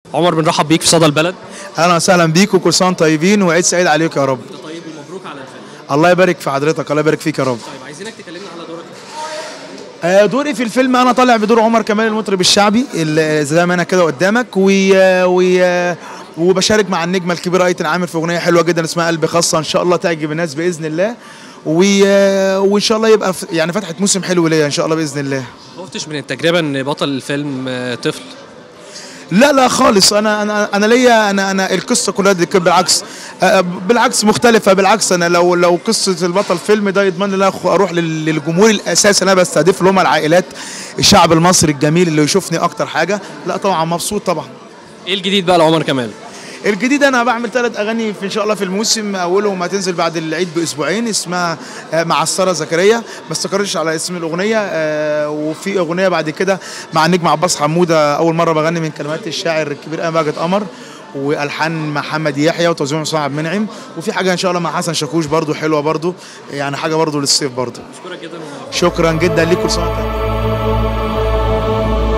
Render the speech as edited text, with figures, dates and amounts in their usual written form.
عمر بنرحب بيك في صدى البلد. اهلا وسهلا بيك وكل سنه طيبين وعيد سعيد عليكم يا رب. انت طيب ومبروك على الفيلم. الله يبارك في حضرتك، الله يبارك فيك يا رب. طيب عايزينك تكلمنا على دورك. دوري في الفيلم انا طالع بدور عمر كمال المطرب الشعبي اللي زي ما انا كده قدامك وبشارك مع النجمه الكبيره ايتن عامر في اغنيه حلوه جدا اسمها قلبي خاصه، ان شاء الله تعجب الناس باذن الله. وان شاء الله يبقى يعني فتحه موسم حلو ليا ان شاء الله باذن الله. ما خفتش من التجربه ان بطل الفيلم طفل؟ لا خالص، انا ليا انا القصه كلها دي بالعكس مختلفه. بالعكس انا لو قصه البطل فيلم ده يضمن لي اروح للجمهور الاساسي اللي انا بستهدف اللي هم العائلات، الشعب المصري الجميل اللي يشوفني اكتر حاجه. لا طبعا مبسوط طبعا. ايه الجديد بقى لعمر كمال؟ الجديد انا بعمل 3 اغاني ان شاء الله في الموسم، اولهم هتنزل بعد العيد باسبوعين اسمها مع الساره زكريا، ما استقرتش على اسم الاغنيه. وفي اغنيه بعد كده مع النجم عباس حموده، اول مره بغني من كلمات الشاعر الكبير امجد قمر والحان محمد يحيى وتوزيع مصطفى عبد المنعم. وفي حاجه ان شاء الله مع حسن شاكوش برضو حلوه برضو، يعني حاجه برضو للصيف برضو. اشكرك جدا. شكرا جدا ليك، كل سنه وانت طيب.